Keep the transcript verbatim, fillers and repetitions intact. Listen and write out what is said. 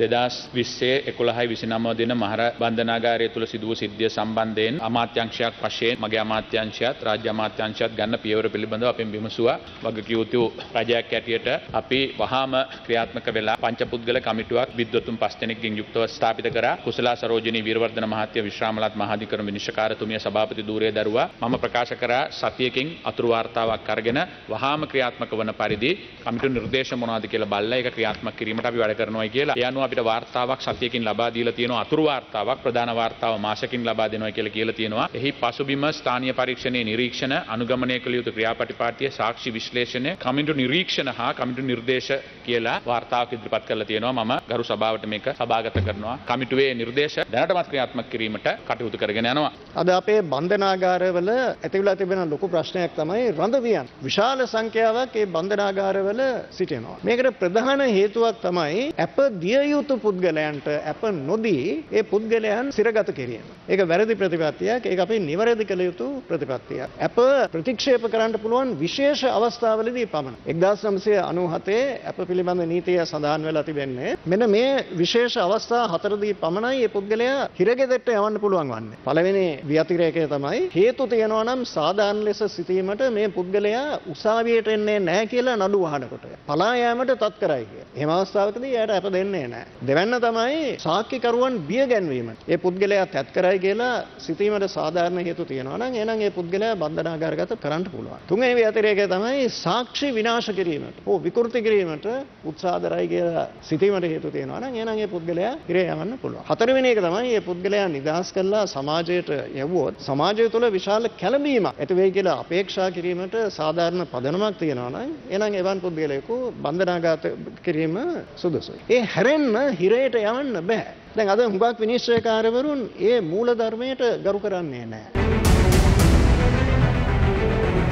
දෙදහස් විස්සේ එකොළහයි විසිනම දින මහර බන්ධනාගාරය තුල සිදු වූ සිද්ධිය සම්බන්ධයෙන් අමාත්‍යාංශයක් වශයෙන් මගේ අමාත්‍යාංශයත් රාජ්‍ය අමාත්‍යාංශයත් ගන්න පියවර පිළිබඳව අපෙන් විමසුවා. වගකීම් යුතු රජයක් ඇටියට අපි වහාම ක්‍රියාත්මක වෙලා පංචපුද්ගල කමිටුවක් විද්වතුන් පස් දෙනෙක්ගෙන් යුක්තව ස්ථාපිත කරා. කුසලා සරෝජිනී වීරවර්ධන මහත්මිය විශ්‍රාමලත් මහාධිකරණ විනිශ්චයකාරතුමිය සභාපති ධූරය දරුවා. මම ප්‍රකාශ කරා සතියකින් අතුරු වාර්තාවක් අරගෙන වහාම ක්‍රියාත්මක වන පරිදි කමිටු නිර්දේශ මොනවද කියලා බලලා ඒක ක්‍රියාත්මක කිරීමට අපි වැඩ කරනවායි කියලා. ඒ අනුව අපිට වාර්තාවක් සතියකින් ලබා දීලා තියෙනවා. අතුරු වාර්තාවක් ප්‍රධාන වාර්තාව මාසකින් ලබා දෙනවා කියලා කියලා තියෙනවා. එහි පසුබිම ස්ථානීය පරීක්ෂණයේ නිරීක්ෂණ අනුගමනය කළ යුතු ක්‍රියාපටිපාටිය සාක්ෂි විශ්ලේෂණය කමිටු නිරීක්ෂණ හා කමිටු නිර්දේශ කියලා වාර්තාවක් ඉදිරිපත් කරලා තියෙනවා. මම ගරු සභාවට මේක සභාගත කරනවා. කමිටුවේ නිර්දේශ දැනටමත් ක්‍රියාත්මක කිරීමට කටයුතු කරගෙන යනවා. අද අපේ බන්ධනාගාරවල ඇතිවලා තිබෙන ලොකු ප්‍රශ්නයක් තමයි රඳවියන්. විශාල සංඛ්‍යාවක් ඒ බන්ධනාගාරවල සිටිනවා. මේකට ප්‍රධාන හේතුවක් තමයි අප දිය යුතු පුද්ගලයන්ට අප නොදී ඒ පුද්ගලයන් සිරගත කිරීම. ඒක වැරදි ප්‍රතිපත්තියක්. ඒක අපි නිවැරදි කළ යුතු ප්‍රතිපත්තියක්. අප ප්‍රතික්ෂේප කරන්න පුළුවන් විශේෂ අවස්ථාවලදී පමණ. එක්දාස් නවසිය අනූහතේ අප පිළිබඳ නීතිය සඳහන් වෙලා තිබෙන්නේ මෙන්න මේ විශේෂ අවස්ථා හතරදී පමණයි මේ පුද්ගලයා හිරගෙදරට යවන්න පුළුවන් වන්නේ. පළවෙනි ව්‍යතිරේකය තමයි හේතු තියෙනවා නම් සාධාරණ ලෙස සිටීමට මේ පුද්ගලයා උසාවියට එන්නේ නැහැ කියලා නඩු වහනකොට. පලා යාමට තත් කරයි කිය. එහෙම අවස්ථාවකදී එයාට අප දෙන්නේ නැහැ. දෙවැන්න තමයි සාක්ෂිකරුවන් බිය ගැන්වීමට. ඒ පුද්ගලයා තත් කරයි කියලා සිටීමට සාධාරණ හේතු තියෙනවා නම් එහෙනම් ඒ පුද්ගලයා බන්ධනාගාරගත කරන්න පුළුවන්. තුන්වෙනි ව්‍යතිරේකය තමයි සාක්ෂි විනාශ කිරීමට. ඕ විකෘති කිරීමට උත්සාහ දරයි කියලා සිටීමට හේතු තියෙනවා නම් එහෙනම් ඒ පුද්ගලයා හිරේ යවන්න පුළුවන්. හතරවෙනි එක තමයි මේ පුද්ගලයා නිදහස් කරලා සමාජයට යවුවොත් සමාජය තුළ විශාල කැළඹීමක් ඇති වෙයි කියලා අපේක්ෂා කිරීමට සාධාරණ පදනමක් තියෙනවා නම් එහෙනම් එවන් පුද්ගලයෙකු බන්ධනාගත කිරීම සුදුසුයි. ඒ හැරෙන්න හිරේට යවන්න බෑ. දැන් අද හුඟක් විනිශ්චයකාරවරුන් ඒ මූල ධර්මයට ගරු කරන්නේ නැහැ.